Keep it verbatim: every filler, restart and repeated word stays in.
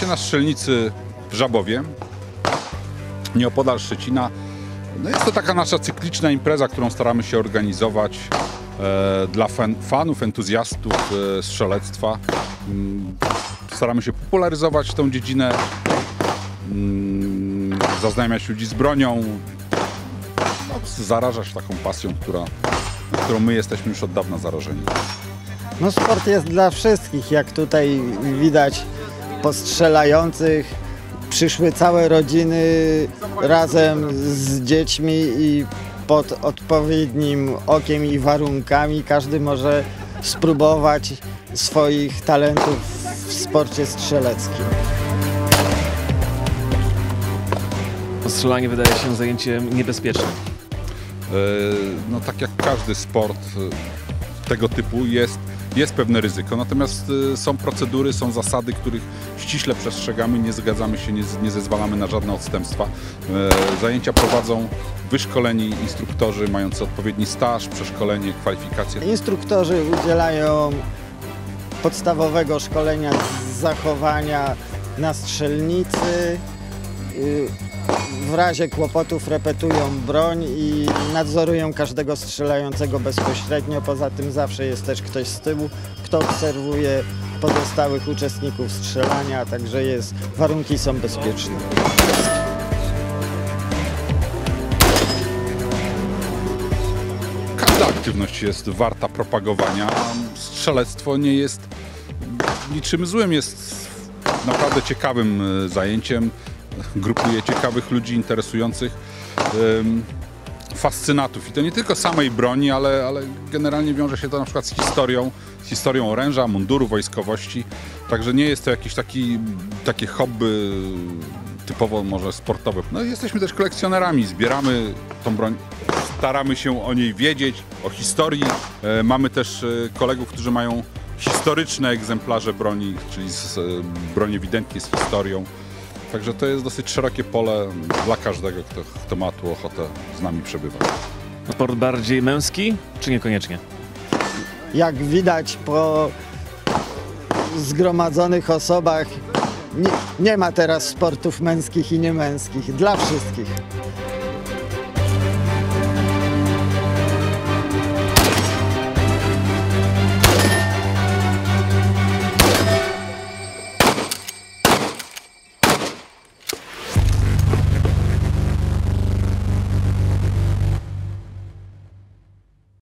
na strzelnicy w Żabowie, nieopodal Szczecina. No jest to taka nasza cykliczna impreza, którą staramy się organizować e, dla fan, fanów, entuzjastów e, strzelectwa. Mm, staramy się popularyzować tą dziedzinę, mm, zaznajamiać ludzi z bronią, no, zarażać taką pasją, która, którą my jesteśmy już od dawna zarażeni. No sport jest dla wszystkich, jak tutaj widać po strzelających. Przyszły całe rodziny razem z dziećmi i pod odpowiednim okiem i warunkami każdy może spróbować swoich talentów w sporcie strzeleckim. Strzelanie wydaje się zajęciem niebezpiecznym. No tak jak każdy sport tego typu jest, jest pewne ryzyko, natomiast są procedury, są zasady, których ściśle przestrzegamy, nie zgadzamy się, nie, nie zezwalamy na żadne odstępstwa. Zajęcia prowadzą wyszkoleni instruktorzy mający odpowiedni staż, przeszkolenie, kwalifikacje. Instruktorzy udzielają podstawowego szkolenia z zachowania na strzelnicy. W razie kłopotów repetują broń i nadzorują każdego strzelającego bezpośrednio. Poza tym zawsze jest też ktoś z tyłu, kto obserwuje pozostałych uczestników strzelania, także jest, warunki są bezpieczne. Każda aktywność jest warta propagowania. Strzelectwo nie jest niczym złym, jest naprawdę ciekawym zajęciem. Grupuje ciekawych ludzi, interesujących, ym, fascynatów. I to nie tylko samej broni, ale, ale generalnie wiąże się to na przykład z historią, z historią oręża, munduru, wojskowości. Także nie jest to jakieś taki, takie hobby typowo może sportowe. No i jesteśmy też kolekcjonerami, zbieramy tą broń, staramy się o niej wiedzieć, o historii. E, mamy też e, kolegów, którzy mają historyczne egzemplarze broni, czyli z, e, broń ewidentnie z historią. Także to jest dosyć szerokie pole dla każdego, kto, kto ma tu ochotę z nami przebywać. Sport bardziej męski, czy niekoniecznie? Jak widać po zgromadzonych osobach, nie, nie ma teraz sportów męskich i niemęskich, dla wszystkich.